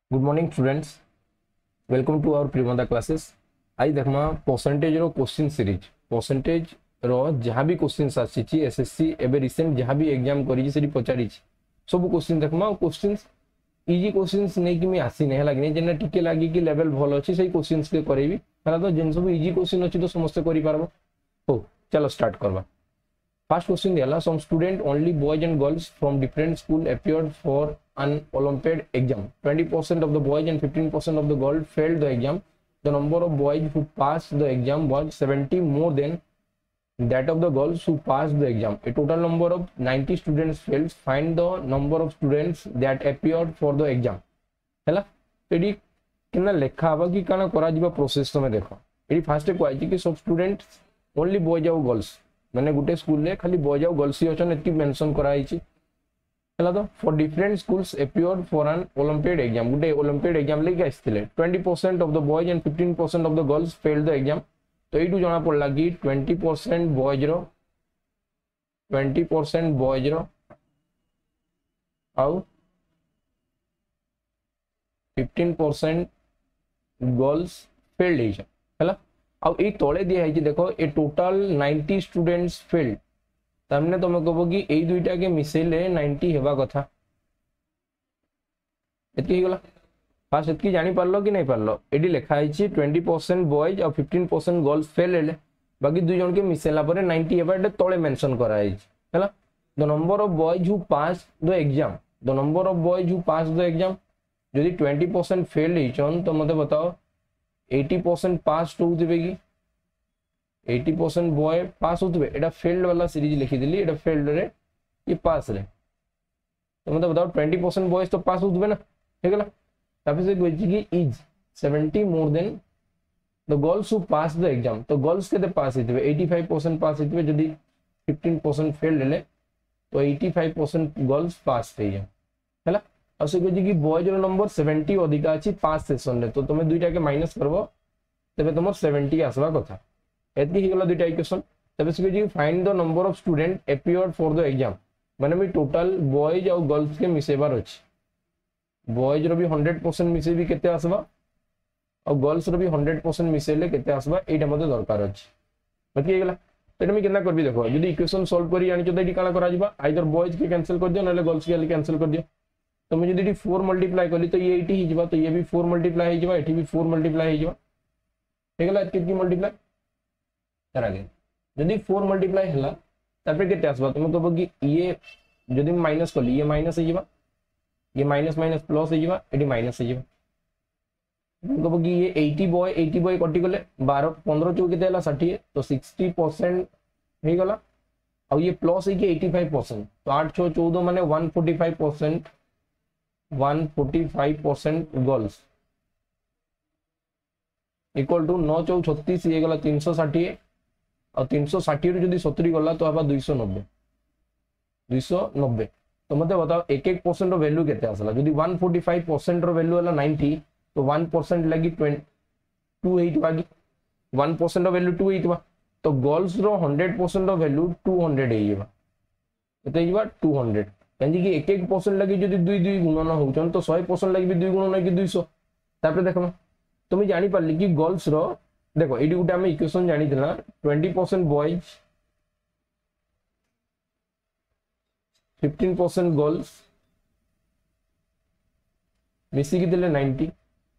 Good morning students, welcome to our प्रिमोदा classes. आज देखमा परसेंटेज रो क्वेश्चन सीरीज परसेंटेज रो जहाँ भी क्वेश्चन आसी एसएससी एबे रिसेंट जहाँ भी एग्जाम करी सेठी पचारी सब क्वेश्चन देखमा क्वेश्चन इजी क्वेश्चन नहीं कि मैं आसी नहीं लगे जेना टिके लगी कि लेवल भल अच्छी से क्वेश्चन के करेबी है तो जेन सब इजी क्वेश्चन अच्छी तो समस्त करि पारबो। हो चलो स्टार्ट करवा। First question दिया some student only boys and girls from different school appeared for an Olympiad exam. 20% of the boys and 15% of the girls failed the exam. The number of boys who passed the exam was 70 more than that of the girls who passed the exam. A total number of 90 students failed. Find the number of students that appeared for the exam. हैला एडी केना लेखा हबा कि काना करा जिबा process तमे देखो। एडी फास्ट को आइ कि सब स्टूडेंट्स ओनली बॉयज और गर्ल्स माने गुटे स्कूल रे खाली बॉयज और गर्ल्स ही अछन एति मेंशन करा आइछि हैला तो for different schools appeared for an olympiad exam गुटे ओलंपियाड एग्जाम लेके आइथिले 20% of the boys and 15% of the girls failed the exam. तो एटू जणा पड़ला कि 20% बॉयज रो 20% बॉयज रो आउ 15% गर्ल्स फेल्ड है हैला। अब ये तले दिया है देखो ए टोटल 90 स्टूडेंट्स फेल्ड तमने तुम कहो कि ए दुईटा के मिसेले 90 हेबा कथा एतकी गला। फास्ट एतकी जानि पारलो कि नहीं पारलो एडी लिखा है 20% बॉयज और 15% गर्ल्स फेल हेले बाकी दुई जन के मिसेला परे 90 हेबा एटे तले मेंशन करा है हैला। The number of boys who pass the exam the number of boys who pass the exam यदि 20% फेल होइछन तो मते बताओ 80% पास होउथिबे कि 80% बॉय पास होउथिबे एटा फेल्ड वाला सीरीज लिखि दिली एटा फेल्ड रे ये पास रे तो मतलब बताओ 20% बॉयज तो पास होउथिबे ना हे गेला। तापर से कहछि कि is 70 more than the girls who pass the exam तो गर्ल्स केते पास होइथिबे 85% पास होइथिबे यदि 15% फेल्ड हेले तो 85% गर्ल्स पास થઈ જાય हैला। और से कहछि कि बॉयज रो नंबर 70 अधिका अछि पास सेशन रे तो तुम दुईटा के माइनस करबो तबे तुम 70 आसवा कथा एतकी ही गला दुईटा इक्वेशन। तबे से कहछि find the number of student appeared for the exam माने मी टोटल बॉयज और गर्ल्स के मिसेबार अछि बॉयज रो भी 100% मिसेबी केते आसवा और गर्ल्स रो भी 100% मिसेले केते आसवा एटा मते दरकार अछि बाकी हे गला। तो एटा मी केना करबी देखो यदि इक्वेशन सॉल्व करी आनि तो एडी काला करा जिबा आइदर बॉयज के कैंसिल कर दियो नले गर्ल्स के कैंसिल कर दियो तो मुझे यदि 4 मल्टीप्लाई कली तो ये 80 ही जिबा तो ये भी 4 मल्टीप्लाई ही जिबा एठी भी 4 मल्टीप्लाई ही जिबा ठीक है कितनी मल्टीप्लाई करा गए यदि 4 मल्टीप्लाई हला तापर केते आसबा तुम कहबो कि ये यदि माइनस कली ये माइनस ही जिबा ये माइनस माइनस प्लस ही जिबा एठी माइनस ही जिबा तुम कहबो कि ये 80 बॉय कटि गले 12 15 चौ केते हला 60 तो 60% हे गला और ये प्लस है कि 85% तो 8 6 14 माने 145% 145% गर्ल्स इक्वल टू 9 चौ 36 ये गला 360 और 360 रु जदी 70 गला तो आबा 290 तो मते बताओ 1% रो वैल्यू केते आसला जदी 145% रो वैल्यू हला 90 तो 1% लगी 2 हेइतबा कि 1% रो वैल्यू 2 हेइतबा तो गर्ल्स रो 100% रो वैल्यू 200 हेइबा केते हेइबा 200 कहीं कि 1% लगी जो दुई दुई गुणन होचन तो 100% लगी भी दुई गुणन कि 200 तापर देखो तुम जानि पारली कि गर्ल्स रो देखो एडी गुटे हम इक्वेशन जानि दिला 20% बॉयज 15% गर्ल्स मिसी कि दिले 90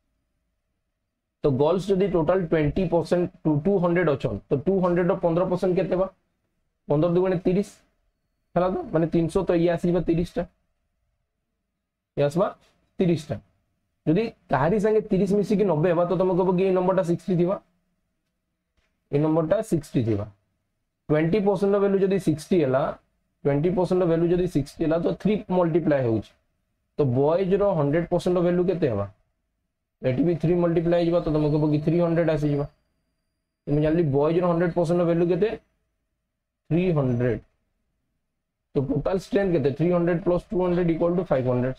तो गर्ल्स जदी टोटल 20% 200 अछन तो 200 रो 15% केते बा 15 दुगुणे 30 हला तो माने 300 तो ये आसीबा 30 टा ये आसबा 30 टा यदि ताहारी संगे 30 मिसी कि 90 हेबा तो तुम कहबो कि ए नंबरटा 60 थिबा ए नंबरटा 60 थिबा 20% रो वैल्यू जदी 60 हला 20% रो वैल्यू जदी 60 हला तो 3 मल्टीप्लाई होउछ तो बॉयज रो 100% रो वैल्यू केते हेबा एटी भी 3 मल्टीप्लाई हिबा तो तुम कहबो कि 300 आसी जिबा तुम जानली बॉयज रो 100% रो वैल्यू केते 300 तो टोटल स्ट्रेंथ केते 300 plus 200 equal to 500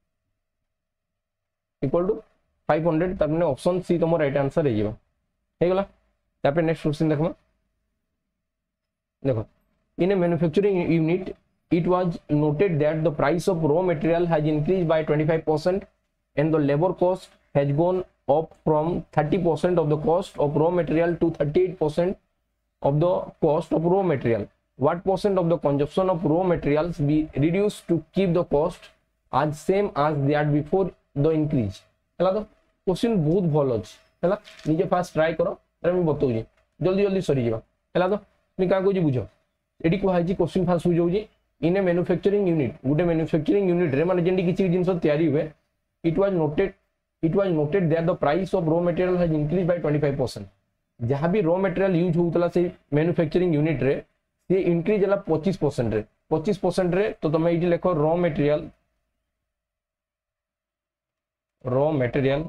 equal to 500 तबने ऑप्शन सी तुम राइट आंसर हे जिबा हे गला। तापर नेक्स्ट क्वेश्चन देखबा देखो in a manufacturing unit it was noted that the price of raw material has increased by 25% and the labor cost has gone up from 30% of the cost of raw material to 38% of the cost of raw material. What percent of the consumption of raw materials be reduced to keep the cost as same as that before the increase? है तो question बहुत भल अच्छे है निजे fast try कर मैं बताऊँ जल्दी जल्दी सरी जा है तो मुझे क्या कह बुझ ये कहुई क्वेश्चन फास्ट हो जाऊँगी इन ए मैन्युफैक्चरिंग यूनिट गोटे मैन्युफैक्चरिंग यूनिट रे माने जेंटी किसी जिन तैयारी हुए it was noted that the price of raw material has increase by 25%. जहाँ भी रॉ मटेरियल यूज होता से मैन्युफैक्चरिंग यूनिट रे से इंक्रीज है 25% रे 25% रे तो तुम ये लिख रॉ मटेरियल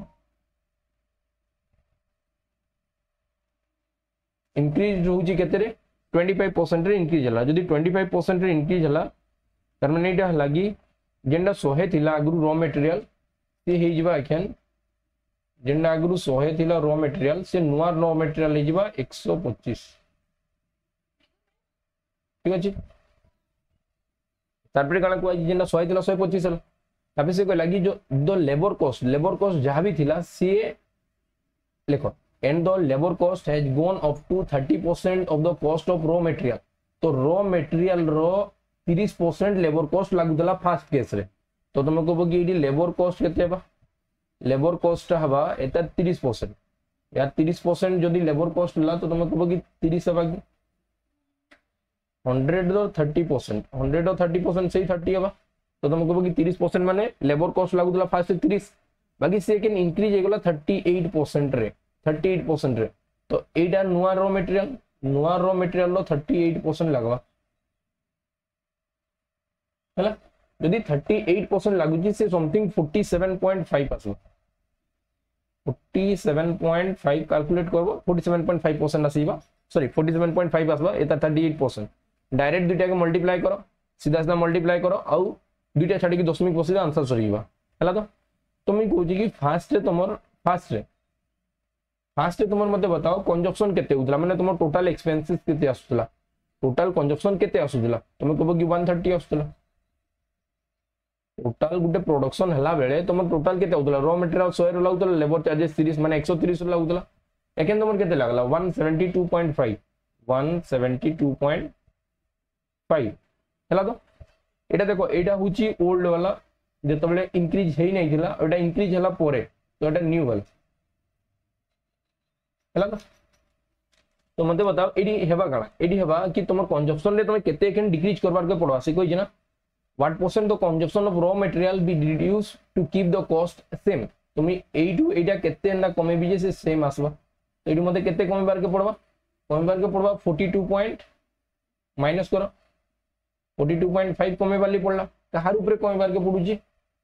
इंक्रीज होची केते रे 25% रे इंक्रीज हला जदी 25% रे इंक्रीज हला तार माने एटा हला कि जेंडा 100 थिला आगु रॉ मटेरियल से हे जिबा एखन जेंडा आगु 100 थिला रॉ मटेरियल से नुआ रॉ मटेरियल हे जिबा 125 ठीक अछि तारपरे काला को जेंडा 100 थिला 125 हला तापे से को लागी जो द लेबर कॉस्ट जहां भी थिला से लिखो and the labor cost has gone up to 30% of the cost of raw material. तो raw material रो 30% लेबर कॉस्ट लागुला फास्ट केस रे तो तुम कहो कि ये लेबर कॉस्ट केते बा लेबर कॉस्ट हवा एता 30% या 30% जदी लेबर कॉस्ट ला तो तुम कहो कि 30 हवा कि 100 और 30% 100 और 30% से 30 हवा तो तुम कहो कि 30% माने लेबर कॉस्ट लागुला फास्ट 30 बाकी सेकंड इंक्रीज हेगला 38% रे 38% रे तो एटा नुआ रॉ मटेरियल रो 38% लगवा हला यदि 38% लागुची से समथिंग 47.5 आसो 47.5 कैलकुलेट करबो 47.5% आसीबा सॉरी 47.5 आसबा एता 38% डायरेक्ट दुटा के मल्टीप्लाई करो सीधा सीधा मल्टीप्लाई करो आउ दुटा छाडी के दशमिक बसिदा आंसर सरीबा हला तो मैं कहूची कि फास्ट तुम मते बताओ कंजप्शन केते होतला माने तुम टोटल एक्सपेंसेस केते आसुतला टोटल कंजप्शन केते आसुतला तुम कहबो कि 130 आसुतला टोटल गुटे प्रोडक्शन हला बेले तुम टोटल केते होतला रॉ मटेरियल 100 रो लागुतला लेबर चार्जेस 30 माने 130 रो लागुतला एकेन तुम केते लागला 172.5 हला तो एटा देखो एटा हुची ओल्ड वाला जेतबेले इंक्रीज हेई नै थिला एटा इंक्रीज हला पोरे तो एटा न्यू वाला तो मते बताओ एडी हेबा काला एडी हेबा कि तुम कंजप्शन रे तुम केते एखन डिक्रीज करबार के पड़ो आसी कोइ जना what percent the consumption of raw material be reduce to keep the cost same तुम एई टू एटा केते ना कमे भी जे सेम आसबा तो एडी मते केते कमेबार के पड़बा 42 पॉइंट माइनस करो 42.5 कमेबार ली पड़ला कहार ऊपर कमेबार के पड़ुची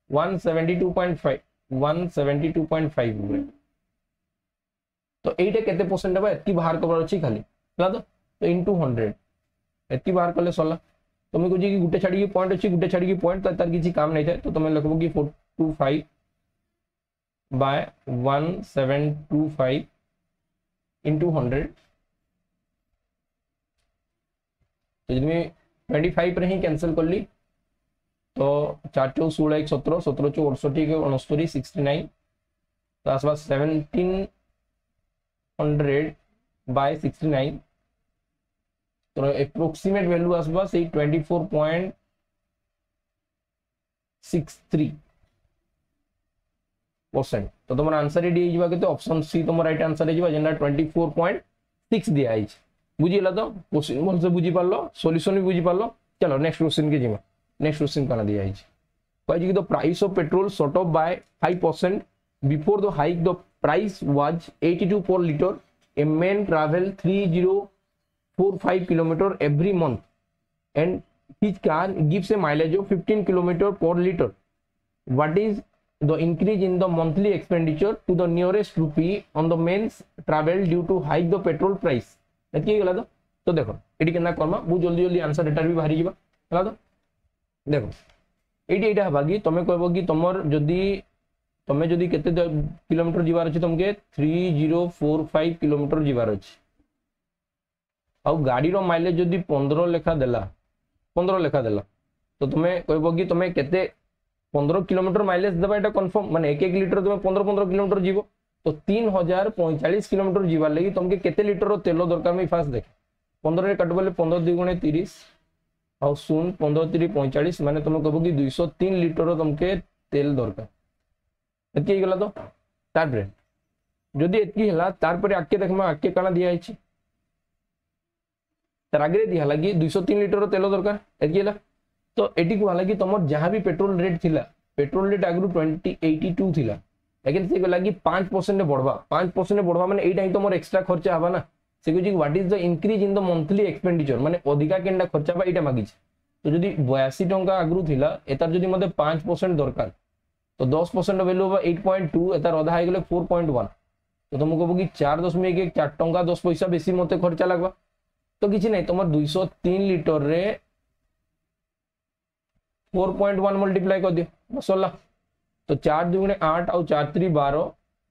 172.5 ऊपर तो एटा केते परसेंट हबा एती बाहर करबार अछि खाली हला तो इनटू 100 एती बाहर करले सला तुम कहू कि गुटे छाड़ी पॉइंट अछि गुटे छाड़ी पॉइंट तार किछि काम नै थाए तो तुम लिखबो कि 425 बाय 1725 इनटू 100 तो जब मैं 25 रे ही कैंसिल कर ली तो 4 चौ 16 1 17 17 चौ 68 के 69 69 तो आसपास 1700 बाय 69 तो एप्रोक्सीमेट वैल्यू आसबा से 24.63% तो तुम आंसर रेडी हो के ऑप्शन सी तुम राइट आंसर है जेना 24.6 दिया है बुझीला तो क्वेश्चन मन से बुझी पारलो सॉल्यूशन भी बुझी पारलो चलो नेक्स्ट क्वेश्चन के जीवा नेक्स्ट क्वेश्चन कना दिया है कहै कि the price of petrol shot up by 5% before the hike the price was 82 per liter. A man travel 3045 km every month and his car gives a mileage of 15 km per liter. What is the increase in the monthly expenditure to the nearest rupee on the man's travel due to hike the petrol price? एतकी गला तो देखो eighty केना करबा बहुत जल्दी जल्दी answer एटार भी बाहरी जीवा हला तो देखो एटी एटा हबा कि तमे कहबो कि तमर जदी तमे जदी केते किलोमीटर जीवार अछि तुमके 3045 किलोमीटर जीवार अछि आ गाड़ी रो माइलेज जदी 15 लेखा देला तो तुमे कहबो कि तमे केते 15 किलोमीटर माइलेज देवा एटा कंफर्म माने 1 लिटर तुम 15 किलोमीटर जीवो तो 3045 किलोमीटर जीवार लगी तुमके केते लिटर तेल दरकार मैं फास्ट देख 15 रे काट बोले 15 2 गुणे 30 और सुन 15 3 45 माने तुम कहबो कि 203 लिटर तुमके तेल दरकार एति गला तो तार जदि एति हला तार पर आके देखमा आके काना दिया है तार आगे दिया हला कि 203 लिटर तेल दरकार एति हला तो एटी को हला कि तुम जहां भी पेट्रोल रेट थिला पेट्रोल रेट आगु 2082 थिला लेकिन से लगी 5% बढ़वा 5% बढ़वा माने एटा ही तुम एक्स्ट्रा खर्चा हवा ना से कुछ what is the increase in the monthly expenditure माने अधिका केंडा खर्चा बा एटा मागिछ तो जदि 82 टंका आगु थिला एतार जदि मते 5% दरकार तो 10% वैल्यू होबा 8.2 एतार आधा हो गेले 4.1 तो तुमको कहबो कि 4.1 4 टंका 10 पैसा बेसी मते खर्चा लागबा तो किछि नै तुम 203 लिटर रे 4.1 मल्टीप्लाई कर दियो बस सरला तो 4 दुगुणे 8 और 4 3 12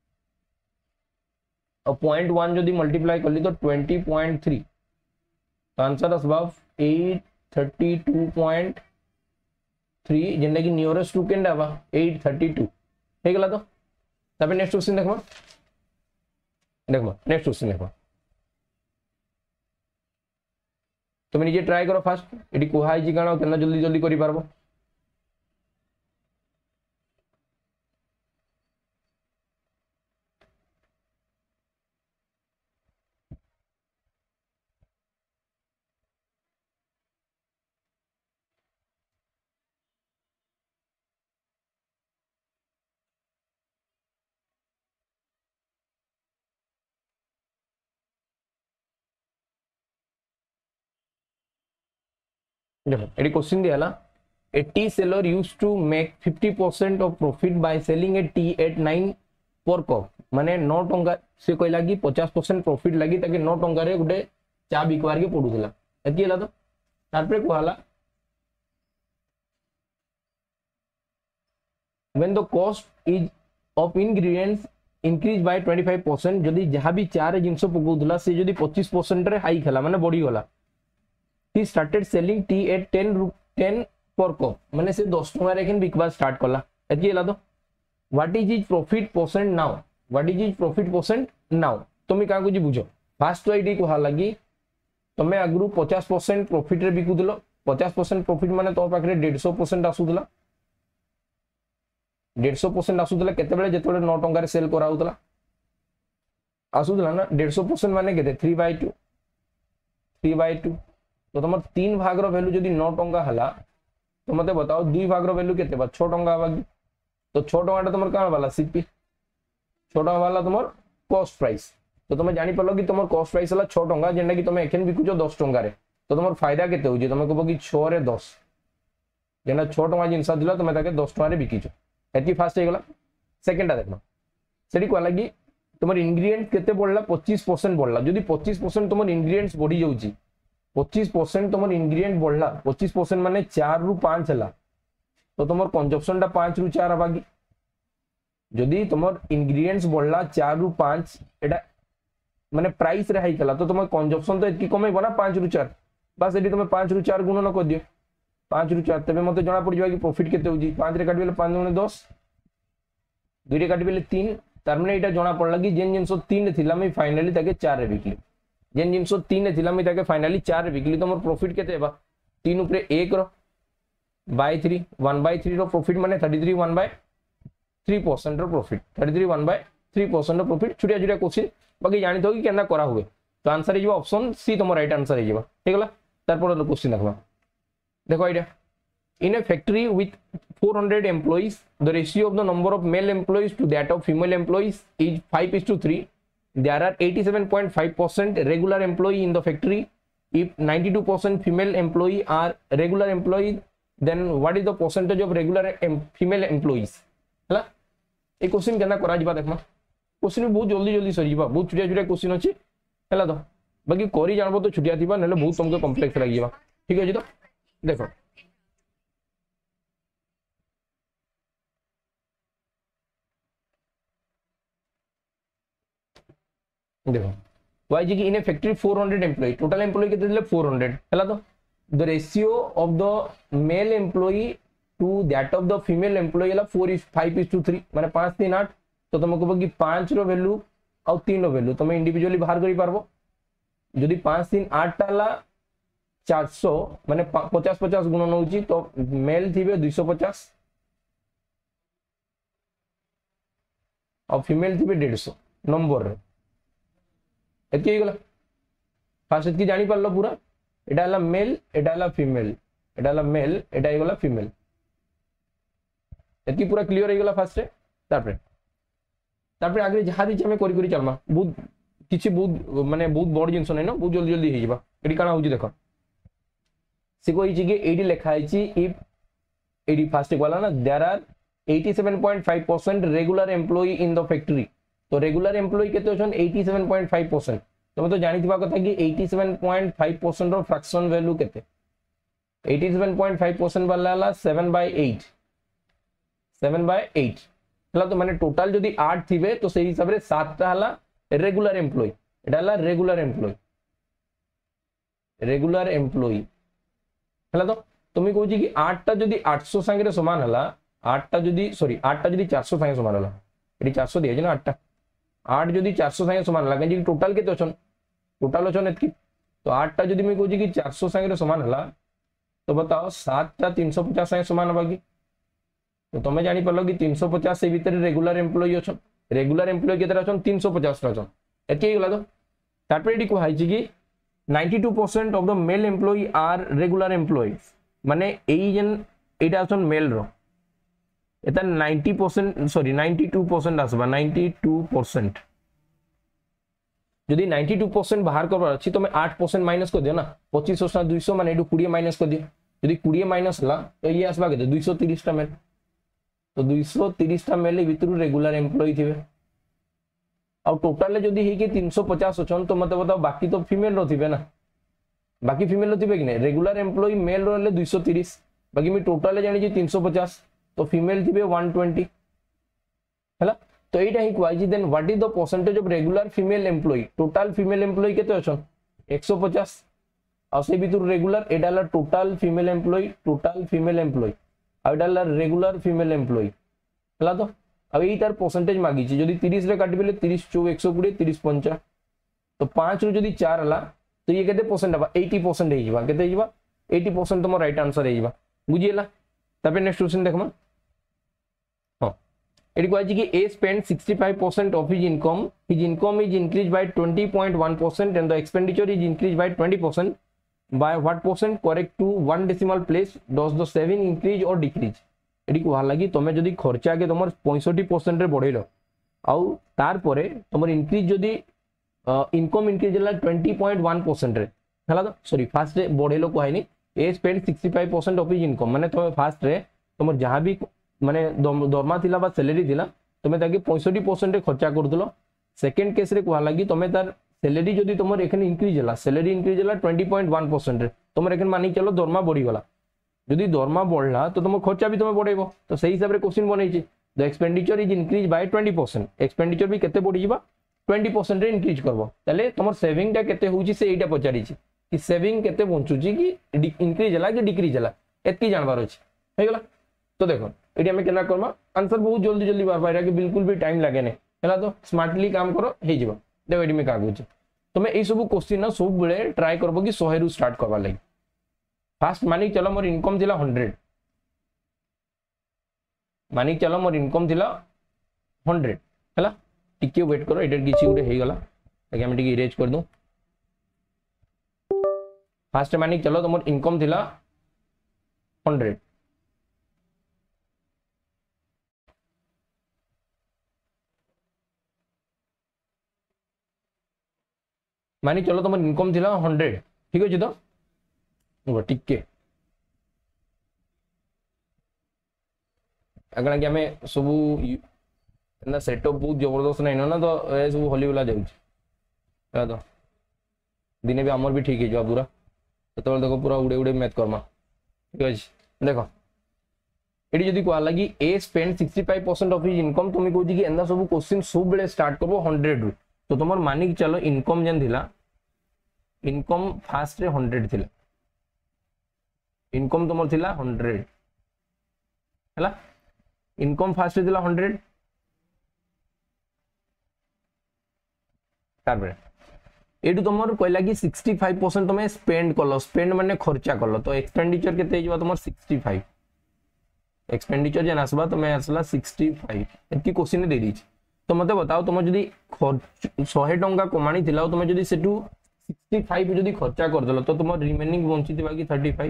और 0.1 जदि मल्टीप्लाई कर ली तो 20.3 तो आंसर आसबा 832.3 जेंडा कि नियरेस्ट टू केंडा बा 832 हे गला तो तबे नेक्स्ट क्वेश्चन देखबा नेक्स्ट क्वेश्चन देखबा तुम निजे ट्राई करो फास्ट एटी कुहाई जी काना केना जल्दी जल्दी करि पारबो देखो एटी क्वेश्चन दियाला a tea seller used to make 50% of profit by selling a tea at 9 per cup माने 9 टंका से कहला कि 50% प्रॉफिट लगी ताकि 9 टंका रे गुटे चा बिकवार के पडुथला एति हला तो तार पे कहला when the cost is of ingredients increase by 25% जदी जहां भी चार जिंस पकउथला से जदी 25% रे हाई खला माने बढ़ी गला he started selling tea at 10 per cup माने से 10 टंका रे केन बिकवा स्टार्ट कला एति हला तो what is his profit percent now what is his profit percent now तुम का कुछ बुझो फास्ट तो आईडी को लगी तुम्हें आगु 50% प्रॉफिट रे बिकुदलो 50% प्रॉफिट माने तो पाखरे 150% आसुदला 150% आसुदला केतेबेले जेतेबेले 9 टंका रे सेल कराउतला आसुदला ना 150% माने केते 3/2 तो तुम 3 भाग रो वैल्यू जदी 9 टंका हला तो मते बताओ 2 भाग रो वैल्यू केते बा 6 टंका बाकी तो 6 टंका तुम कौन वाला सीपी 6 टंका वाला तुम कॉस्ट प्राइस तो तुम जानी पालो कि तुम कॉस्ट प्राइस है 6 टंका जेंडा कि तुम एखन बिकुछ 10 टंका रे तो तुम फायदा केते होजी तुम कहबो कि 6 रे 10 जेना 6 टंका जिनसा दिला तुम ताके 10 टंका रे बिकिछ एति फास्ट हे गला सेकंड देखना सेठी को लगी तुम इंग्रेडिएंट केते बढ़ला 25% बढ़ला जदी 25% तुम इंग्रेडिएंट्स बढ़ी जाउची 25% तुम इंग्रेडिएंट बढ़ला 25% माने 4 रु 5 हला तो तुम कंजप्शन टा 5 रु 4 आबागी जदी तुम इंग्रेडिएंट्स बढ़ला 4 रु 5 एटा माने प्राइस रे हाई कला तो तुम कंजप्शन तो एतकी कमे बना 5 रु 4 बस एटी तुम 5 रु 4 गुणन कर दियो 5 रु 4 तबे मते जणा पड़ जाय कि प्रॉफिट केते होजी 5 रे काटबेले 5 गुणे 10 2 रे काटबेले 3 तार माने एटा जणा पड़ला कि जेन जिंसो 3 थिला मैं फाइनली ताके 4 रे बिकली जेन जिंसो 3 थिला मैं ताके फाइनली 4 रे बिकली तो मोर प्रॉफिट केते हेबा 3 ऊपर 1 रो बाय 3 1/3 रो प्रॉफिट माने 33 1/3% रो प्रॉफिट 33 1/3% रो प्रॉफिट छुटिया छुटिया क्वेश्चन बाकी जानि तो कि केना करा हुए तो आंसर हे ऑप्शन सी तुम राइट आंसर हे ठीक है तार पर क्वेश्चन देखबा देखो आइडिया in a factory with 400 employees the ratio of the number of male employees to that of female employees is 5:3 there are 87.5% regular employee in the factory if 92% female employee are regular employees then what is the percentage of regular female employees हला ए question केना करा जिबा देखमा question बहुत जल्दी जल्दी सरी जिबा बहुत छुटिया छुटिया क्वेश्चन अछि हला तो बाकी करी जानबो तो छुटिया थिबा नले बहुत तुमके कॉम्प्लेक्स लागी जिबा ठीक है जी तो देखो देखो वाई जी की in a factory 400 employee total employee केते दिले 400 हला तो the ratio of the male employee to that of the female employee है 4:5:3 माने 5 3 8 तो तुम कह कि 5 रो वैल्यू और 3 रो वैल्यू तुम इंडिविजुअली बाहर करि पारबो जदि 5 3 8 टाला 400 माने 50 50 गुण नउची तो मेल थिबे 250 और फीमेल थिबे 150 नंबर रे एति गला फास्ट एति जानि पारलो पूरा एटा हला मेल एटा हला फीमेल एटा हला मेल एटा गला फीमेल एति पूरा क्लियर हो गला फास्ट रे तापर आगे जहा दिछ हमें करि करि चलमा बहुत किछि बहुत माने बहुत बड़ जिंस नै न बहुत जल्दी जल्दी हे जिबा एटी काना होजी देखो से कोइ छि के एडी लिखा है छि इफ एडी फास्ट वाला ना there are 87.5% regular employee in the factory तो रेगुलर एम्प्लॉई केते अछन 87.5% तुम तो जानि थिबा कथा कि 87.5% रो फ्रैक्शन वैल्यू केते 87.5% वाला ला 7/8 हला तो माने टोटल जदी 8 थिबे तो सही हिसाब रे 7 टा हला रेगुलर एम्प्लॉई एटा हला रेगुलर एम्प्लॉई हला तो तुम कहू कि 8 टा जदी 800 संगे समान हला 8 टा जदी 400 संगे समान हला एटी 400 दिया ना 8 टा 8 जदी 400 संगे समान हला कि टोटल केते अछन एतकी तो 8 टा जदी मैं कहू कि 400 संगे समान हला तो बताओ 7 टा 350 संगे समान हबा कि तो तुम जानि परलो कि 350 से भीतर रेगुलर एम्प्लॉई अछन रेगुलर एम्प्लॉई केते अछन 350 अछन एतकी गला तो तापर एटी को हाइछि कि 92% of the male employee are regular employees माने एई जन एटा अछन मेल रो एता 90% सॉरी 92% आसबा 92% जदि 92% बाहर करबार अछि तो मैं 8% माइनस कर दियो ना 25 ना 200 माने एडु 20 माइनस कर दियो जदि 20 माइनस हला तो ये आसबा के 230 टा मेल तो 230 टा मेल भीतर रेगुलर एम्प्लॉई थिबे और टोटल जदि हे कि 350 अछन तो मते बताओ बाकी तो फीमेल रो थिबे ना बाकी फीमेल रो थिबे कि नै रेगुलर एम्प्लॉई मेल रो ले 230 बाकी मी टोटल जानि जे 350 तो फीमेल थिबे 120 हला तो एटा ही क्वाइज then what is the percentage of regular female employee total female employee केते अछन 150 और से भीतर रेगुलर एटा ला टोटल फीमेल एम्प्लॉई आ एटा ला रेगुलर फीमेल एम्प्लॉई हला तो अब एई तार परसेंटेज मागी छी जदी 30 रे काटबेले 30 4 120 30 50 तो 5 रो जदी 4 हला तो ये केते परसेंट हबा 80% हे जिबा केते जिबा 80% तुम राइट आंसर हे जिबा बुझियला तबे नेक्स्ट क्वेश्चन देखमा it was कि A spent 65% of his income is increased by 20.1% and the expenditure is increased by 20%. By what percent correct to one decimal place does the saving increase or decrease? एटी को लगी तुम जदि खर्चा आगे तुम 65% रे बढ़ेल आउ तार परे तुम इंक्रीज जदि इनकम इंक्रीज हला 20.1% रे हला तो सॉरी फास्ट रे बढ़ेल कहनी he spend 65% of his income माने तुम फास्ट रे तुम जहां भी माने दरमा थिला बा सैलरी थिला तुम ताकि 65% रे खर्चा करदलो सेकंड केस रे कहला लगी तुम तार सैलरी जदि तुम एखन इंक्रीज हला सैलरी इंक्रीज हला 20.1% रे तुम एखन मानि चलो दरमा बढ़ी गला जदि दरमा बढ़ला तो तुम खर्चा भी तुम बढ़ेबो तो सही हिसाब रे क्वेश्चन बनै छी द expenditure is increase by 20% expenditure भी केते बढ़ी जिबा 20% रे इंक्रीज करबो तले तुम सेविंग टा केते होउची से एटा पचारी छी कि सेविंग केते बंचुची कि इंक्रीज हला कि डिक्रीज हला एतकी जानबार अछि हे गला तो देखो एटी हमें केना करबा आंसर बहुत जल्दी जल्दी बार बार कि बिल्कुल भी टाइम लागे नै हला तो स्मार्टली काम करो हे जिवो देखो एटी में का कहूची तुम ए सब क्वेश्चन ना सब बेले ट्राई करबो कि 100 रु स्टार्ट करबा लागि फास्ट मानिक चलो मोर इनकम थिला 100 मानिक चलो मोर इनकम थिला 100 हला टिके वेट करो एटर किछि उडे हे गला ताकि हम टिके इरेज कर दू फास्ट मानिक चलो तो मोर इनकम थिला 100 मानिक चलो तुम इनकम थिला 100 ठीक अछि तो टिके अगला कि हमें सब ना सेटअप बहुत जबरदस्त नहीं ना तो ए सब हली वाला जाउछ तो दिने भी हमर भी ठीक है पूरा तो देखो पूरा उड़े उड़े मैथ करमा ठीक अछि देखो एडी जदी को लगी he spend 65% of his income तुम कहू कि एंदा सब क्वेश्चन सब बेले स्टार्ट करबो 100 रु तो तुमर मानिक चलो इनकम जन थिला इनकम फास्ट रे 100 थिला इनकम तुमर थिला 100 है इनकम फास्ट होता 100 तार एटू तुम कहला कि 65% तुम स्पेंड कल स्पेंड माने खर्चा कल तो एक्सपेंडिचर केते तुम 65 एक्सपेंडिचर जेन आसबा तुम्हें आसला 65 एति क्वेश्चन दे दीची तो मते बताओ तुम जदी 100 टंका कमाणी थिला तुम जदी सेटू 65 जदी खर्चा कर देलो तो तुम रिमेनिंग बंचिथिबा कि 35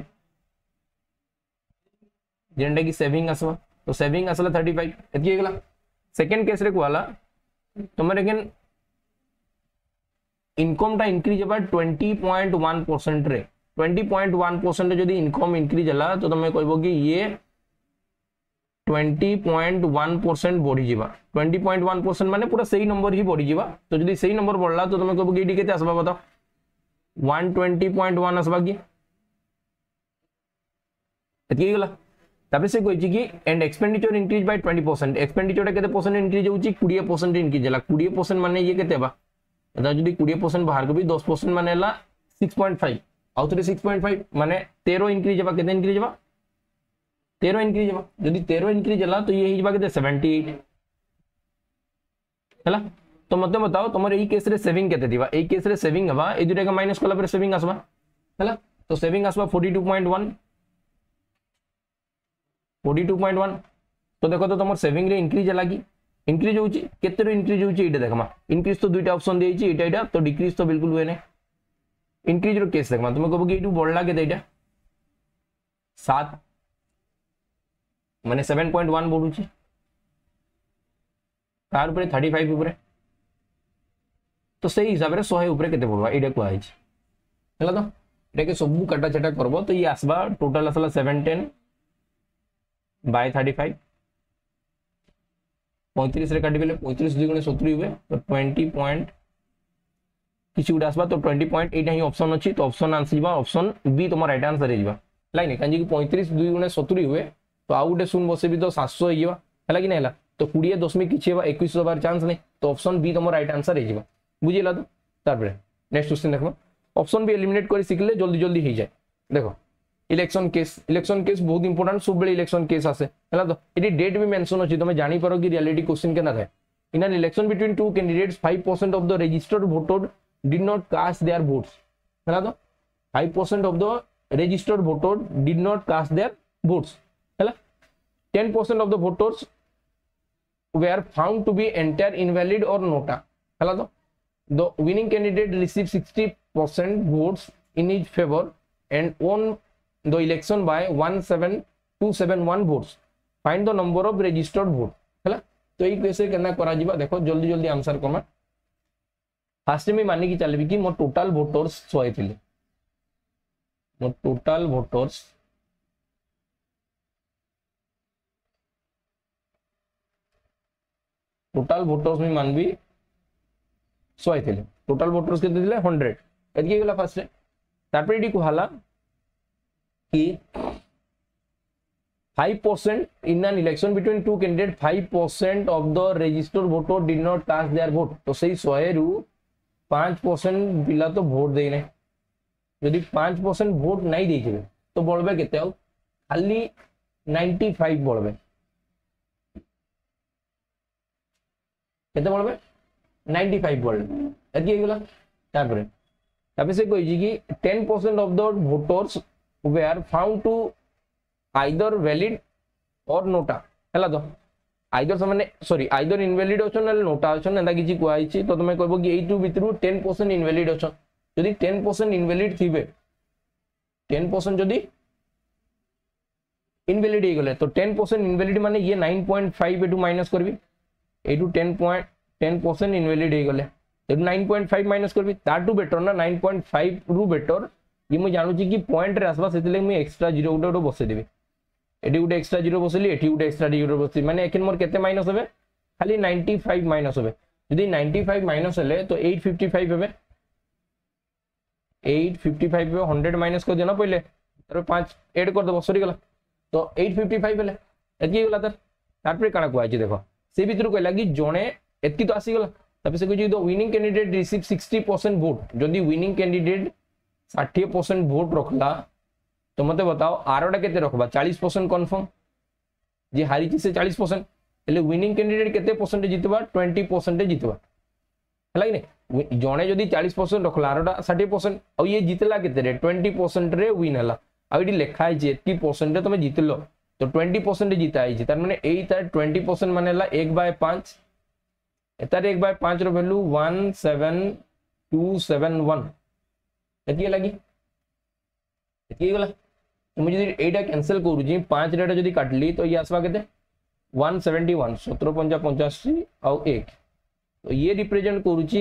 जेंडा कि सेविंग आसबा तो सेविंग आसला 35 एति गेला सेकंड केस रे कोला तुमरे केन इनकम टा इंक्रीज होबा 20.1% रे 20.1% जदी इनकम इंक्रीज हला तो तुम कहबो कि ये 20.1% बढ़ी जीवा 20.1% माने पूरा सही नंबर ही बढ़ी जीवा तो जदी सही नंबर बढ़ला तो तुम कहबो कि एडी केते आसबा बताओ 120.1 आसबा कि एति गेला तबे से कहछि कि and expenditure increase by 20% expenditure केते परसेंट इंक्रीज होउची 20% इंक्रीज हला 20% माने ये केते बा जदि 20% बाहर को भी 10% माने ला 6.5 आउ थरे 6.5 माने 13 इंक्रीज हेबा केते इंक्रीज हेबा 13 इंक्रीज हेबा जदि 13 इंक्रीज हला तो ये हिबा केते 78 हला तो मते बताओ तुमर एई केस रे सेविंग केते दिबा एई केस रे सेविंग हबा ए दुटा का माइनस कला पर सेविंग आसबा हला तो सेविंग आसबा 42.1 तो देखो तो तुम सेविंग रे इंक्रीज हला कि इंक्रीज होउची केते रो इंक्रीज होउची एटा देखमा इंक्रीज तो दुईटा ऑप्शन देइची एटा तो डिक्रीज तो बिल्कुल हुए नै इंक्रीज रो केस देखमा तुम कहबो कि एटू बढ़ला केते एटा 7 माने 7.1 बढ़ुची तार ऊपर 35 ऊपर तो सही हिसाब रे 100 ऊपर केते पड़वा एटा को आइची हला तो एटा के सब काटा छटा करबो तो ये आसबा टोटल आसला 710 बाय 35 35 रे काटी बेले 35 दुगुणे 70 हुए तो 20 पॉइंट किसी गुडा आसबा तो 20.8 ही ऑप्शन अछि तो ऑप्शन आंसर ऑप्शन बी तुम राइट आंसर हे जिबा लाइन कांजी कि 35 दुगुणे 70 हुए तो आउ गुटे शून्य बसे भी तो 700 हेजिबा हला कि नैला तो 20 दशमिक किछि हेबा 21 होबार चांस नै तो ऑप्शन बी तुम राइट आंसर हे जिबा बुझिला तो तारपरे नेक्स्ट क्वेश्चन देखो ऑप्शन बी एलिमिनेट करि सिखले जल्दी जल्दी हो जाए देखो इलेक्शन केस बहुत इंपोर्टेंट सब बेले इलेक्शन केस आसे हला तो एटी डेट भी मेंशन अछि तुम जानि पारो कि रियलिटी क्वेश्चन केना थाए in an election between two candidates 5% of the registered voter did not cast their votes हला तो 5% of the registered voter did not cast their votes हला 10% of the voters were found to be entered invalid or nota हला तो the winning candidate received 60% votes in his favor and won the election by 17271 votes find the number of registered vote हला तो এই কেসে কেনা করাଯିबा देखो जल्दी जल्दी आंसर करमा फास्ट में माने की चलबी कि मोर टोटल वोटर्स 100 थिले मोर टोटल वोटर्स में मानबी 100 थिले टोटल वोटर्स केते थिले 100 एतकी गेला फास्ट तारपर एडी कहला कि 5% in an election between two candidates 5% of the registered voter did not cast their vote तो सही 100 रु 5% पिला तो वोट दे नै यदि 5% वोट नहीं देखिबे तो बोलबे केते हो खाली 95 बोलबे केते बोलबे 95 बोलबे एतकी गेला तारपर से कहि कि 10% of the voters were found to either valid or nota हला तो either समान सॉरी either invalid ऑप्शन ना nota ऑप्शन एंदा किछि को आइछि तो तमे कहबो कि 82 भितरु 10% invalid ऑप्शन यदि 10% invalid थिबे 10% यदि invalid हे गले तो 10% invalid माने ये 9.5 एटू माइनस करबी एटू 10% invalid हे गले तो 9.5 माइनस करबी ताटू बेटर ना 9.5 रु बेटर ये मैं जानू कि पॉइंट रे आसबा सेतिले मैं एक्स्ट्रा 0 गुटे बसे देबी एटी गुटे एक्स्ट्रा 0 बसली एटी गुटे एक्स्ट्रा 0 बसली माने एकिन मोर केते माइनस होबे खाली 95 माइनस होबे यदि 95 माइनस हले तो 855 होबे 855 पे 100 माइनस कर देना पहले तर 5 ऐड कर दबो सरी गला तो 855 हले एतकी गला तारपर काना को आछि देखो से भीतर कहला कि जणे एतकी तो आसी गला तबे से कहि दो विनिंग कैंडिडेट रिसीव 60% वोट जदी विनिंग कैंडिडेट 60% वोट रखला तो मते बताओ आरोटा केते रखबा 40% कंफर्म जे हारी से 40%, हेले विनिंग कैंडिडेट केते परसेंटेज जितबा 20% जितबा हला कि नहीं जणे जदी 40% रखला आरोटा 60% आ ये जितला केते रे 20% रे विन हला आ इडी लेखा है जे 80% रे तमे जितलो तो 20% जिता है तार माने एई तार 20% माने हला 1/5 एतार 1/5 रो वैल्यू 17271 एती लागी एती गला मुझे जदी एटा कैंसिल करू जी 5 रेटा जदी काटली तो ये आसवा केते 171 17 और 1 तो ये रिप्रेजेंट करूची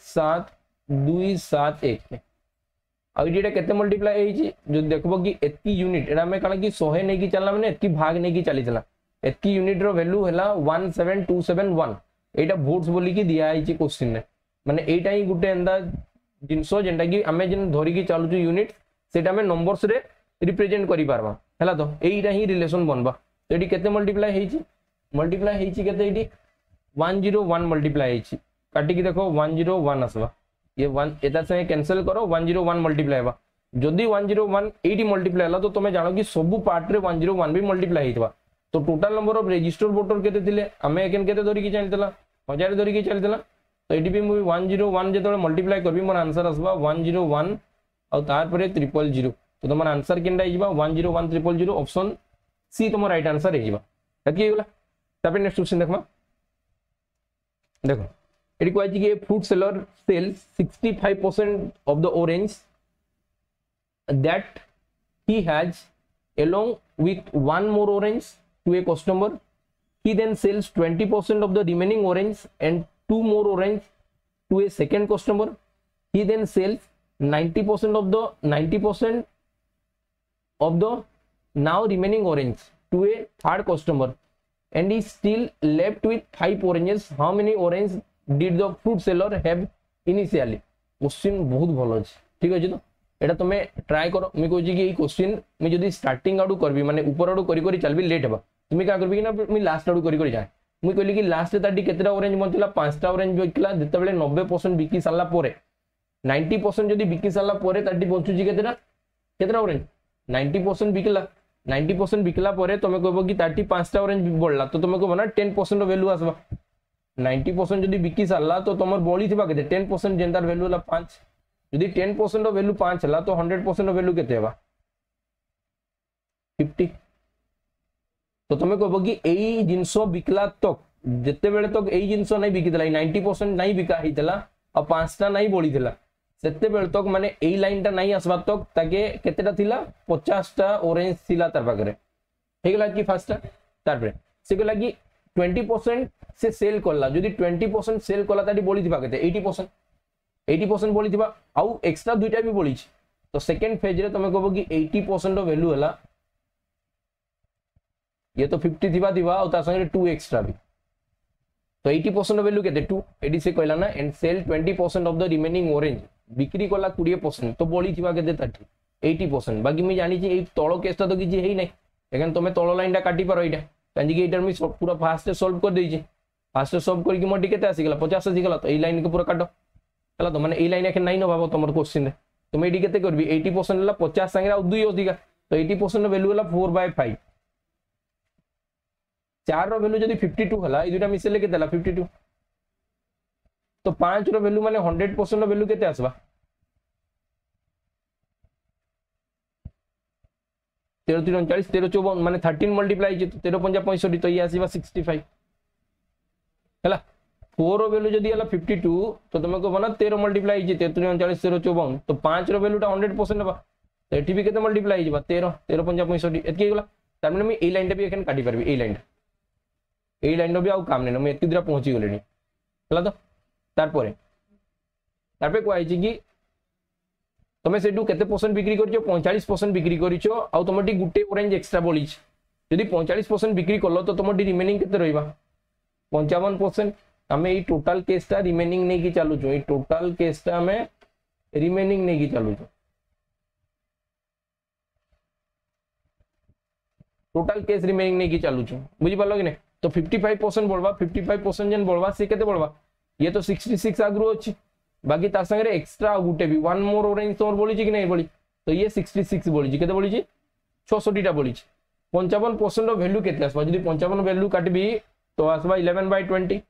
17271 में आ इटा केते मल्टीप्लाई होई छी जो देखबो कि एतकी यूनिट एटा में काला कि 100 नै कि चलना माने एतकी भाग नै कि चली चला एतकी यूनिट रो वैल्यू हैला 17271 एटा वोट्स बोली कि दिया है क्वेश्चन ने माने एटा ही गुटे एंदा जिंसो जेंटा कि हमें जिन धरि कि चालू यूनिट सेटा में नंबर्स रे रिप्रेजेंट करि पारबा हैला तो एटा ही रिलेशन बनबा तो एटी केते मल्टीप्लाई हेची केते एटी 101 मल्टीप्लाई हेची काटी कि देखो 101 आसबा ये 1 एटा से कैंसिल करो 101 मल्टीप्लाई हेबा जदी 101 एटी मल्टीप्लाई हला तो तुमे जानो कि सब पार्ट रे 101 भी मल्टीप्लाई हेतबा तो total number of registered voter केते थिले हमें एकेन केते धरि कि चलतला 1000 धरि कि चलतला तो एटी भी मुई 101 जेतले मल्टीप्लाई करबी मोर आंसर आसबा 101 और तार परे 000 तो तुम आंसर केनडा हिजबा 101,000 ऑप्शन सी तुम राइट आंसर हिजबा तकी गेला तबे नेक्स्ट क्वेश्चन देखमा देखो एटी को कि fruit seller sell 65% of the orange that he has along with one more orange to a customer. He then sells 20% of the remaining orange and 2 more orange to a second customer. He then sells 90% of the now remaining orange to a third customer and is still left with 5 oranges. How many orange did the fruit seller have initially? Question बहुत भल अच्छे ठीक अच्छे तो एटा तुम try करो मुझे कहूँ कि क्वेश्चन मुझे जब स्टार्टिंग आड़ू करी माने ऊपर आड़ू करी चलबी लेट हे तुम्हें क्या करबी ना मुझे लास्ट आड़ू करी जाए मुझे कहली कि लास्ट ताटी केतेटा ऑरेंज बचला 5टा ऑरेंज बिकला जितेबाला 90% बिकी सारा 90% जब बिकी सारा ताटी बचुची केतेटा ऑरेंज 90% बिकला 90% बिकला तुम कह कि ताटी 5टा ऑरेंज बढ़ला तो तुम कह ना 10% वैल्यू आसवा 90% जब बिकी सारा तो तुम बड़ी थी 10% जेनतार वैल्यू है 5 यदि 10% वैल्यू 5 है तो 100% वैल्यू केते हेबा 50 तो तुम कह कि यही जिनस बिकला तक जिते बेले तक यही जिनस नहीं बिकिला 90% नहीं बिका होता और 5टा नहीं बढ़ीला सेते बेले तक माने यही लाइनटा नहीं आसबा तक ताके केतेटा थिला 50टा ऑरेंज थिला तार पाखरे ठीक है कि फास्ट तार पे से कहला कि 20% से सेल करला जदी 20% सेल करला ताटी बढ़ी थिबा केते 80% बढ़ी थिबा आउ एक्स्ट्रा दुईटा भी बढ़ी तो सेकंड फेज रे तुम कह कि 80% वैल्यू है ये तो 50 थिबा और ता संगे 2 एक्स्ट्रा भी तो 80% वैल्यू केते 2 एडी से कहला ना and sell 20% of the remaining orange बिक्री कला 20% तो बढ़ी थिबा केते 80% बाकी मैं जानी छी तळ केसटा तो किछि हेई नै लेकिन तुम तळ लाइनटा काटी पारो एटा कांजी कि एटा मैं पूरा फास्ट सॉल्व कर देछि फास्ट सॉल्व करके मोटी केते आसी गेला 50 आसी गेला तो ए लाइन के पूरा काटो हला तो माने ए लाइन एखे नै न भाबो तमर क्वेश्चन रे तुम एडी केते करबी 80% हला 50 संगे आ 2 अधिका तो 80% वैल्यू हला 4/5 4 रो वैल्यू जदी 52 हला ए दुटा मिसेले केते हला 52 तो 5 रो वैल्यू माने 100% वैल्यू केते आसबा 13 13 माने 13 मल्टीप्लाई 13 5 65 तो ये आसीबा 65 हला 4 रो वैल्यू जदी हला 52 तो तुम कहबो ना 13 मल्टीप्लाई 13 39 13 54 तो 5 रो वैल्यूटा 100% बा तो एठी भी केते मल्टीप्लाई हिबा 13 13 5 65 एतके गेला तार माने मैं ए लाइनटा भी एखन काटी परबी ए लाइन रो भी आउ काम नै मैं एतकी दूर पहुंची गेलेनी हला तो तार पे को आइछि कि तुम से केते परसेंट बिक्री करछो 45% बिक्री करछो आ तुमटी गुटे ऑरेंज एक्स्ट्रा बोली यदि 45% बिक्री करलो तो तुमटी रिमेनिंग केते रहइबा 55% हमें ई टोटल केसटा रिमेनिंग नै कि चालू छो ई टोटल केसटा हमें रिमेनिंग नै कि चालू छो टोटल केस रिमेनिंग नै कि चालू छो बुझि पालो कि नै तो 55% बढ़वा 55% जन बढ़वा से केते बढ़वा ये तो 66 आगु अछि बाकी तार संगे एक्स्ट्रा गुटे भी वन मोर ऑरेंज तोर बोली कि नहीं बोली तो ये 66 बोली केते बोली 66 टा बोली 55% वैल्यू केते आसबा जदी 55 वैल्यू काटबी तो आसबा 11/20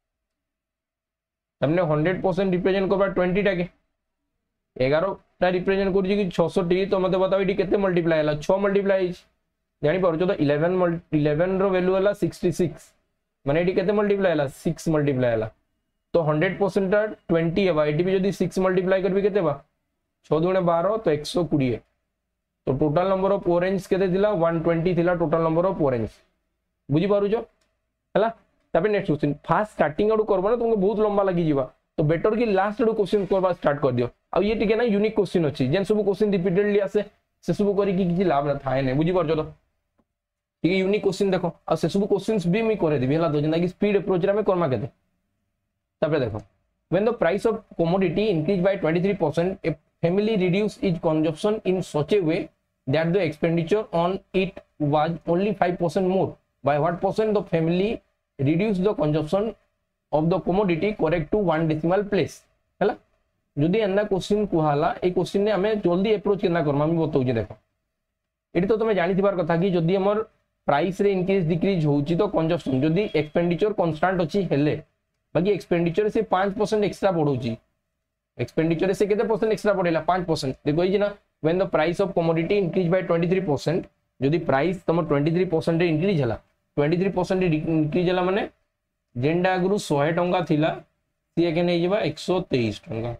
हमने 100% रिप्रेजेंट करबा 20 टा के 11 टा रिप्रेजेंट कर कि 600 तो मते बताओ इडी केते मल्टीप्लाई हला 6 मल्टीप्लाई जानि पारछो तो 11 रो वैल्यू हला 66 माने इडी केते मल्टीप्लाई हला 6 मल्टीप्लाई हला तो 100% टा 20 हेबा इडी भी जदी 6 मल्टीप्लाई करबी केते बा 6 दुणे 12 तो 120 तो टोटल नंबर ऑफ ऑरेंज केते थिला 120 थिला टोटल नंबर ऑफ ऑरेंज बुझी पारुछो हला तबे नेक्स्ट क्वेश्चन फास्ट स्टार्टिंग आडू करबो ना तुमको बहुत लंबा लगी जीवा तो बेटर कि लास्ट आडू क्वेश्चन करबा स्टार्ट कर दियो अब ये टिके ना यूनिक क्वेश्चन अछि जेन सब क्वेश्चन रिपीटेडली आसे से सब करी कि किछि लाभ न थाए नै बुझी पारछो तो ठीक है यूनिक क्वेश्चन देखो आ से सब क्वेश्चंस भी मी करे दिबी हला तो जेंदा कि स्पीड अप्रोच रे में करमा केते तबे देखो when the price of commodity increased by 23% a family reduced its consumption in such a way that the expenditure on it was only 5% more by what percent the family reduced the consumption of the commodity correct to one decimal place हैला जदी एंदा question कुहाला ए question ने हमें जल्दी approach केना करम हम बताउ जे देखो एटी तो तुम जानि थिबार कथा कि जदी हमर प्राइस रे इंक्रीज डिक्रीज होउची तो कंजप्शन जदी एक्सपेंडिचर कांस्टेंट अछि हेले बाकी एक्सपेंडिचर से 5% एक्स्ट्रा बढ़ौची एक्सपेंडिचर से केते परसेंट एक्स्ट्रा बढ़ेला 5% देखो ई ना when the price of commodity increase by 23% जदी प्राइस तम 23% रे इंक्रीज हला 23% इंक्रीज हला माने जेंडा अगरु 100 टंका थिला सी के नै जेबा 123 टंका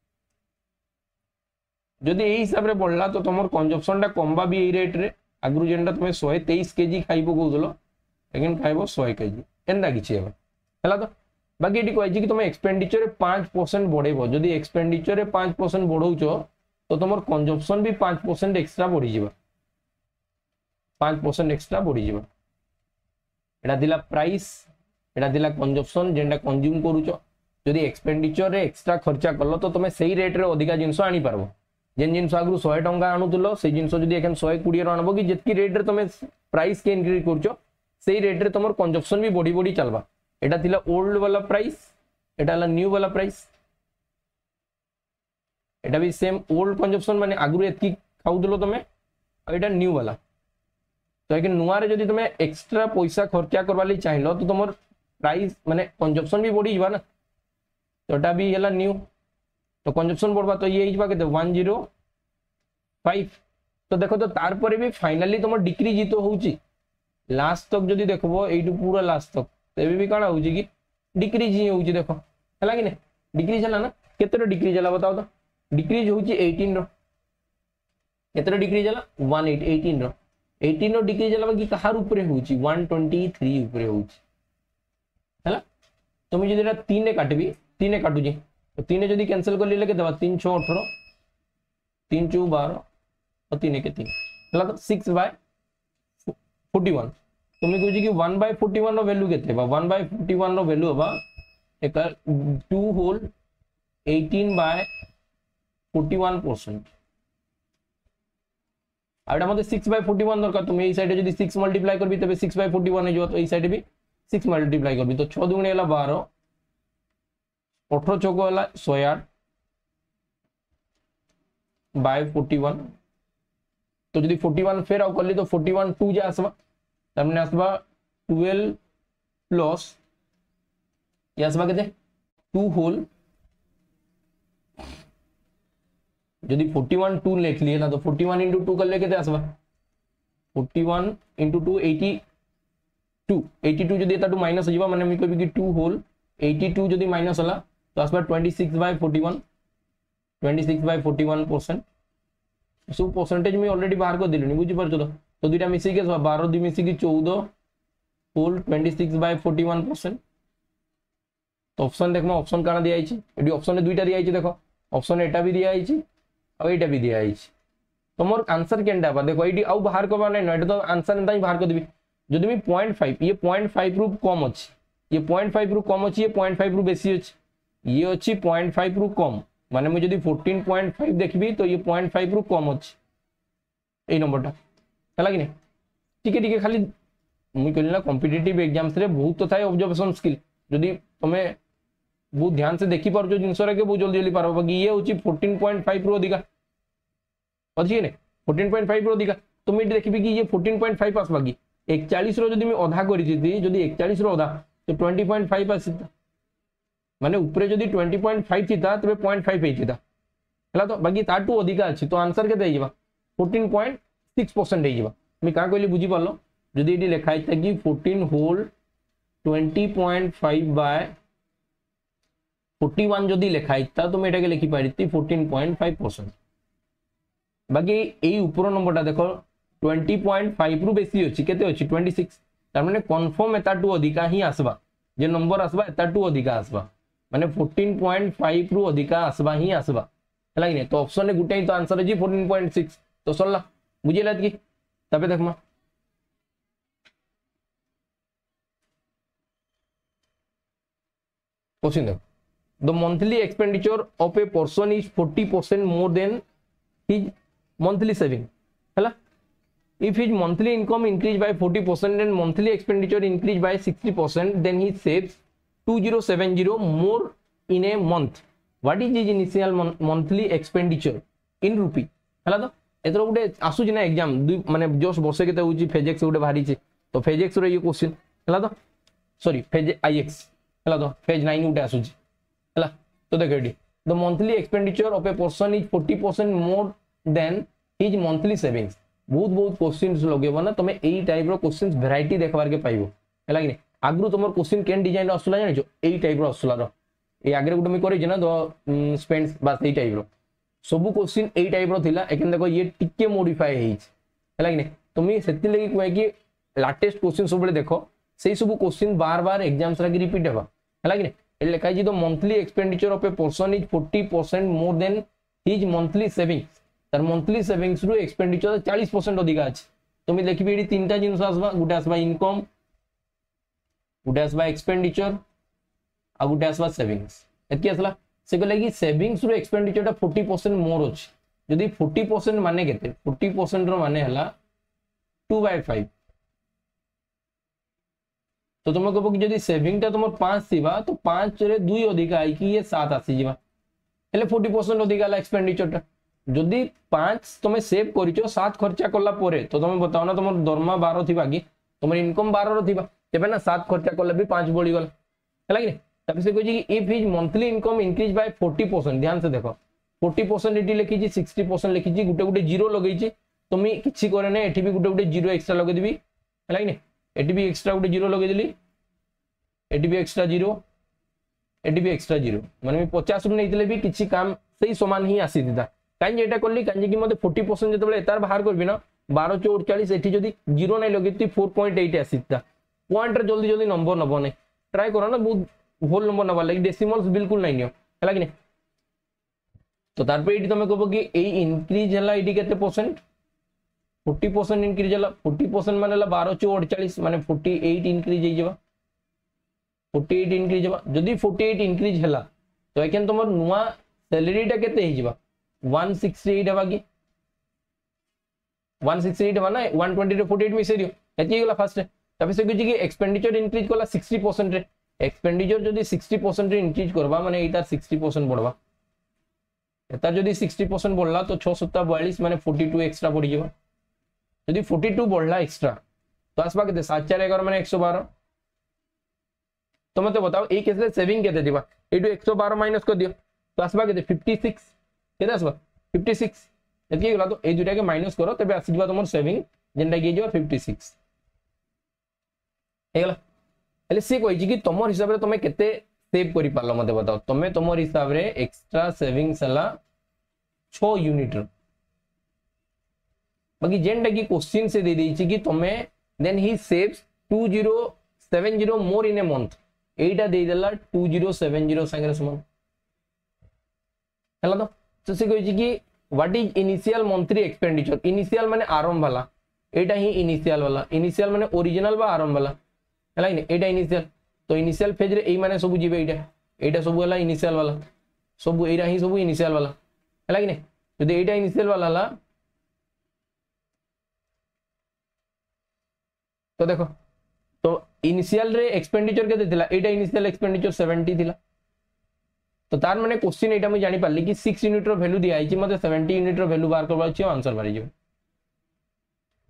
जदी एही हिसाब रे बढ़ला तो तमर कंजप्शन टा कमबा भी एही रेट रे अगरु जेंडा तुमे 123 केजी खाइबो कहउदलो लेकिन खाइबो 100 केजी एंदा किछि हेबा हला तो बाकी ये कहे कि तुम एक्सपेंडिचर 5% बढ़ेबो जदी एक्सपेंडिचर 5% बढ़ौचो तो तुम कंजप्शन भी 5% एक्स्ट्रा बढ़ी जीवा 5% एक्स्ट्रा बढ़ी जीवा एटा दिला प्राइस एटा दिला कंजप्शन जेंडा कंज्यूम करूचो जदी एक्सपेंडिचर रे एक्स्ट्रा खर्चा करलो तो तुम सही रेट रे अधिका जिंस आनी पारबो जेन जिंस आगु 100 टंका आनुतलो से जिंस जदी एखन 120 रो आनबो कि जेतकी रेट रे तुम प्राइस के इंक्रीज करचो सही रेट रे तुम कंजप्शन भी बढ़ी बढ़ी चलबा एटा थिला ओल्ड वाला प्राइस एटा हला न्यू वाला प्राइस एटा भी सेम ओल्ड कंजप्शन माने आगु एतकी खाउदलो तमे आ एटा न्यू वाला तो एक नुआ रे जदी तमे एक्स्ट्रा पैसा खर्चा करबा ਲਈ चाहिलो तो तमर प्राइस माने कंजप्शन भी बढ़ी जीवा ना तो एटा भी हला न्यू तो कंजप्शन बढ़बा तो ये हिजबा के 105 तो देखो तो तार परे भी फाइनली तमर डिक्रीज ही तो होउची लास्ट तक जदी देखबो एटू पूरा लास्ट तक तेबे भी काना होउची कि डिक्रीज ही होउची देखो हला कि ने डिक्रीज हला ना केतरो डिक्रीज हला बताओ तो डिक्रीज होउची 18 रो केतरो डिक्रीज हला 18 रो 18 रो डिक्रीज हला कि कहार ऊपर होउची 123 ऊपर होउची हला तुम जदी एटा 3 ने काटबी 3 ने काटू जी तो 3 ने जदी कैंसिल कर लेले के देबा 3 6 18 3 4 12 और 3 के 3 हला तो 6/41 तुम्हें कहूँ कि 1/41 रो वैल्यू केते बा 1/41 रो वैल्यू बा एक 2 होल 18/41% आडा मते 6/41 दरकार तुम एई साइडे जदी 6 मल्टीप्लाई करबी तबे 6/41 हे जो तो एई साइडे भी 6 मल्टीप्लाई करबी तो 6 दुगुणे हला 12 18 चौको हला 108/41 तो जदी 41 फेर आउ करली तो 41 2 जा आसबा तमने आसबा 12 प्लस ये आसबा केते 2 होल जदी 41 2 लिख लिए ना तो 41 into 2 कर ले केते आसबा 41 into 2 82 जदी एता 2 माइनस हो जबा माने मी कहबी कि 2 होल 82 जदी माइनस होला तो आसबा 26/41% सो परसेंटेज में ऑलरेडी बाहर को दिलनी बुझी परछो तो दुटा मिसी के 12 2 मिसी की 14 होल 26/41% तो ऑप्शन देखमा ऑप्शन काना दिया आइछि एडी ऑप्शन ने दुईटा दिया आइछि देखो ऑप्शन एटा भी दिया आइछि और एटा भी दिया आइछि तो मोर आंसर केनडा बा देखो एडी आउ बाहर करबा नै एटा तो आंसर एंता ही बाहर कर देबी जदी मी 0.5 ये 0.5 रु कम अछि ये 0.5 रु कम अछि ये 0.5 रु बेसी अछि ये अछि 0.5 रु कम माने मु जदी 14.5 देखबी तो ये 0.5 रु कम अछि ए नंबरटा हला कि नै ठीक खाली मुई कहली ना कॉम्पिटिटिव एग्जाम्स रे बहुत तो थाए ऑब्जर्वेशन स्किल जदी तमे बहुत ध्यान से देखि पारजो जिंस रे के बहुत जल्दी जल्दी पारबो कि ये होची 14.5 रु अधिका अछि नै 14.5 रु अधिका तो मुझे देखबी कि ये 14.5 आसबा कि 41 रो जदी मैं अधा करी थी जदी 41 रो अधा तो 20.5 आसीता माने ऊपर जदी 20.5 थिता तबे 0.5 हेतिता हला तो बाकी ताटू अधिका अछि तो आंसर केते हिजबा 14.6% हिजबा मैं का कहली बुझी पालो जदी एटी लिखा है कि 14 होल 20.5 बाय 41 जदी लिखा है तो मैं एटा के लिखि पारिती 14.5%। बाकी एई ऊपर नंबरटा देखो 20.5 रु बेसी अछि केते अछि 26 तार माने कंफर्म एताटू अधिका ही आसबा जे नंबर आसबा एताटू अधिका आसबा माने 14.5 रु अधिका आसबा ही आसबा हला कि नै तो ऑप्शन ने गुटे ही तो आंसर अछि 14.6 तो सरला बुझिला कि तबे देखमा क्वेश्चन देखो the monthly expenditure of a person is 40% more than his monthly saving hela if his monthly income increase by 40% and monthly expenditure increase by 60% then he saves 2070 more in a month what is his initial monthly expenditure in rupee hela तो एतरो गुटे आसु ना exam माने just वर्षे केते होची फेजेक्स गुटे भारी छे तो फेजेक्स रो ये क्वेश्चन हला तो सॉरी फेज आईएक्स हला तो फेज 9 गुटे आसु हला तो देख एडी the monthly expenditure of a person is 40% more than his monthly savings बहुत बहुत क्वेश्चंस लगेबो ना तमे एई टाइप रो क्वेश्चंस वैरायटी देखबार के पाइबो हला कि आगरु तुमर क्वेश्चन केन डिजाइन असला जानि छो एई टाइप रो असला रो ए आगरे गुटे मी करै जे ना द स्पेंड्स बस एई टाइप रो सब क्वेश्चन एई टाइप रो थिला एखन देखो ये टिके मॉडिफाई हेइछ हला कि तुम सेति लगी कोइ कि लेटेस्ट क्वेश्चन सब बेले देखो सेई सब क्वेश्चन बार बार एग्जाम्स रा रिपीट हेबा हला कि लिखा है the monthly expenditure of a person is 40% more than his monthly savings तार मंथली सेविंग्स रु एक्सपेंडिचर 40% अधिका अछि तो मैं देखबी एडी तीनटा जिंस आसबा गुटे आसबा इनकम गुटे आसबा एक्सपेंडिचर आ गुटे आसबा सेविंग्स एतकी आसला से कहले कि सेविंग्स रु एक्सपेंडिचर ता 40% मोर अछि जदी 40% माने केते 40% रो माने हला 2/5 तो तुम कहबो कि जदी सेविंग ता तुम 5 थिबा तो 5 रे 2 अधिका आई कि ये 7 आसी जिबा हेले 40% अधिका ला एक्सपेंडिचर ता जदी 5 तुम सेव करिचो 7 खर्चा करला परे तो तुम बताओ ना तुम दरमा 12 थिबा कि तुम इनकम 12 रो थिबा तेबे ना 7 खर्चा करले भी 5 बढी गला हला कि तब से कहै कि if his monthly income increase by 40% ध्यान से देखो 40% एटी लिखि जी 60% लिखि जी गुटे गुटे जीरो लगै छी तुम किछि करे ना एठी भी गुटे गुटे जीरो एक्स्ट्रा लगै दिबी हला कि एटी भी एक्स्ट्रा गुटे जीरो लगे दिली एटी भी एक्स्ट्रा जीरो एटी भी एक्स्ट्रा जीरो माने 50 रु नैतिले भी किछि काम सही समान ही आसी दिदा काई जेटा करली काई कि मते 40% जतबे एतार बाहर करबी ना 12 4 48 एठी जदी जीरो नै लगेती 4.8 आसी दिदा पॉइंट रे जल्दी जल्दी नंबर नबो नै ट्राई करो ना बहुत होल नंबर नबा लाइक डेसिमल्स बिल्कुल नै नियो हला कि तो तार पे एठी तमे कहबो कि ए इंक्रीज हला एठी केते परसेंट 40% इंक्रीज हला 40% माने हला 12 4 48 माने 48 इंक्रीज हे जेबा 48 इंक्रीज हेबा जदी 48 इंक्रीज हला तो एकेन तुमर नुवा सैलरी टा केते हे जेबा 168 हेबा कि 168 हेबा ना 120 रे 48 मिसे दियो एति गेला फर्स्ट रे तबे से कि एक्सपेंडिचर इंक्रीज कोला 60% रे एक्सपेंडिचर जदी 60% रे इंक्रीज करबा माने एटा 60% बढ़बा एता जदी 60% बढ़ला तो 6 7 42 माने 42 एक्स्ट्रा बढ़ी जेबा यदि 42 बढ़ला एक्स्ट्रा तो आसबा केते 7 4 11 माने 112 तो मते बताओ ए केसले सेविंग केते दिबा एटू 112 माइनस कर दियो तो आसबा केते 56 केते आसबा 56 एति गेला तो ए दुटा के माइनस करो तबे आसीबा तमर सेविंग जेंडा के जो 56 हेला एले से कोइ कि तमर हिसाब रे तमे केते सेव करि पालो मते बताओ तमे तमर हिसाब रे एक्स्ट्रा सेविंग्स हला 6 यूनिट बाकी जेंडा की क्वेश्चन से दे देछि कि तमे then he saves 2070 more in a month एटा दे देला 2070 संगे समान हला तो से कहै कि what is initial monthly expenditure initial माने आरंभ वाला एटा ही इनिशियल वाला इनिशियल माने ओरिजिनल बा आरंभ वाला हला कि एटा इनिशियल तो इनिशियल फेज रे एई माने सब जिबे एटा सब वाला इनिशियल वाला सब एरा ही सब इनिशियल वाला हला कि यदि एटा इनिशियल वाला ला तो देखो तो इनिशियल रे एक्सपेंडिचर केते थिला एटा इनिशियल एक्सपेंडिचर 70 थिला तो तार माने क्वेश्चन एटा मैं जानि पारली कि 6 यूनिट रो वैल्यू दिया आइछि मते 70 यूनिट रो वैल्यू बार करबा अछि आंसर बारी जो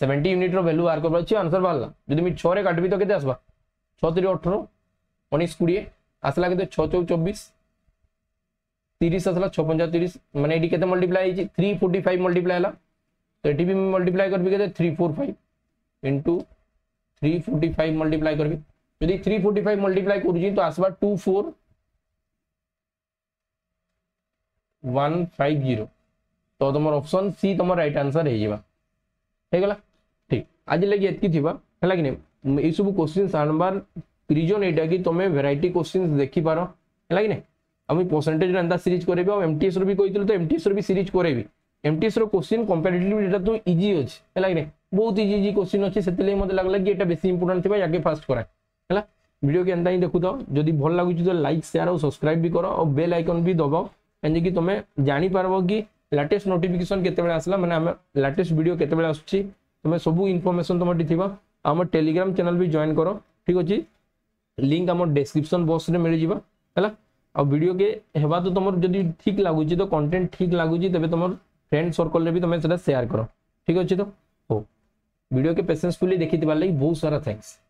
70 यूनिट रो वैल्यू बाहर कर अछि आंसर बाहरला जदि मी 6 रे काटबी तो केते आसबा 6 3 18 19 20 आसला केते 6 4 24 30 आसला 6 5 30 माने एडी केते मल्टीप्लाई हिची 345 मल्टीप्लाई हला तो एटी भी मल्टीप्लाई करबी केते 345 इनटू 345 मल्टीप्लाई करबी यदि 345 मल्टीप्लाई करूची तो आसबा 24150 तो तुम ऑप्शन सी तुम राइट आंसर हो गला ठीक आज लगे एतकी थिबा हला कि नहीं ए सब क्वेश्चंस आनबार रीजन एटा कि तुम वैरायटी क्वेश्चंस देखि पारो हला कि नहीं हम परसेंटेज एंता सीरीज करेबे और एमटीएस रो भी कहितलो तो एमटीएस रो भी सीरीज करेबी एमटीएस रो क्वेश्चन कंपैरेटिवली एटा तो इजी अछि हला कि नहीं बहुत इजी क्वेश्चन अछि सेतले मते लागला कि एटा बेसी इंपोर्टेंट थिबा याके फास्ट करा हला वीडियो के एंता ही देखु तो जदि भल लागु तो लाइक शेयर और सब्सक्राइब भी करो और बेल आइकन भी दबाओ एंजे कि तुम जानि पारबो कि लेटेस्ट नोटिफिकेशन केते बेला आसला माने हम लेटेस्ट वीडियो केते बेला आसुची तुम सब इनफॉरमेशन तुमटी थिबा हम टेलीग्राम चैनल भी जॉइन करो ठीक अछि लिंक हम डिस्क्रिप्शन बॉक्स रे मिल जिबा हला और वीडियो के हेबा तो तुम जदि ठीक लागुची तो कंटेंट ठीक लागुची तबे तुम फ्रेंड सर्कल रे भी तुम सेटा शेयर करो ठीक अछि तो हो वीडियो के पेशेंसफुली देखि दिबा लागि बहुत सारा थैंक्स।